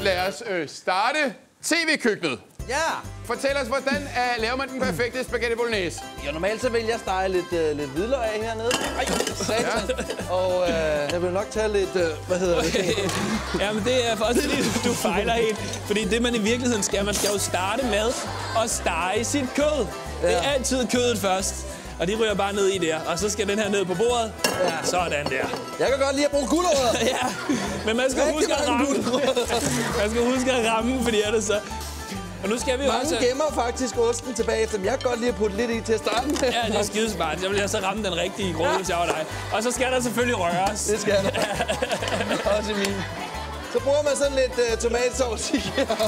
lad os starte tv-køkkenet. Ja! Fortæl os, hvordan laver man den perfekte spaghetti bolognese? Jo, normalt så vil jeg stege lidt hvidløg af hernede. Ej, satan. Ja. Og jeg vil nok tage lidt, hvad hedder det? Jamen, det er også fordi, du fejler helt. Fordi det, man i virkeligheden skal, man skal jo starte med at stege sit kød. Ja. Det er altid kødet først. Og de ryger bare ned i der. Og så skal den her ned på bordet. Ja. Sådan der. Jeg kan godt lide at bruge gulerødder. Ja, men man skal huske at ramme. Man skal huske at ramme, fordi ellers så... Og nu skal vi mange også... gemmer faktisk osten tilbage efter, men jeg kan godt lide at putte lidt i til at starte med. Ja, det er skidesmart. Så vil jeg så ramme den rigtige gryde, hvis jeg var dig. Og så skal der selvfølgelig røres. Det skal der. Også i min. Så bruger man sådan lidt tomatsovs i.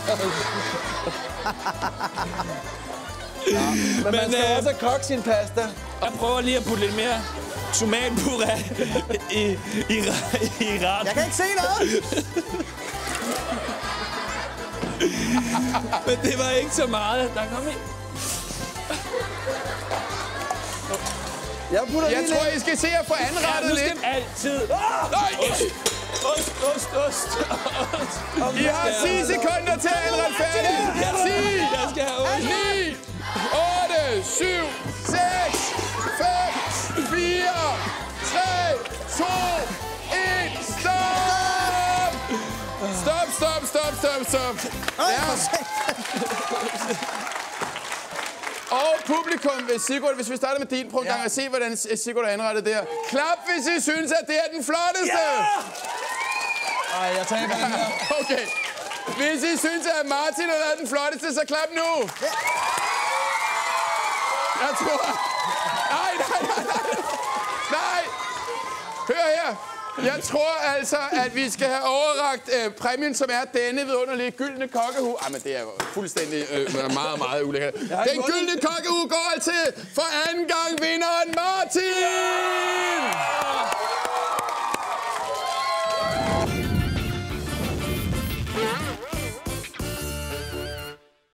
Ja, men man skal også kokke sin pasta. Jeg prøver lige at putte lidt mere tomatpuré i ret. Jeg kan ikke se noget! Men det var ikke så meget. Der kom i. Jeg tror, I skal se at få anrettet lidt. Altid. Ost. I har 10 sekunder til at anrette færdigt. 10, Jeg skal have ost. 9, 8, 7, 6, 5, 4, 3, 2, 1, stop! Ja. Og publikum, Sigurd, hvis vi starter med din, prøv en gang at se, hvordan Sigurd har anrettet der. Klap, hvis I synes, at det er den flotteste! Ej, jeg taber den her. Okay. Hvis I synes, at Martin har været den flotteste, så klap nu! Jeg tror... Nej! Hør her! Jeg tror altså, at vi skal have overrakt præmien, som er denne vidunderlige gyldne kokkehue. Men det er jo fuldstændig meget ulækkert. Den gyldne kokkehue går til for anden gang vinderen Martin!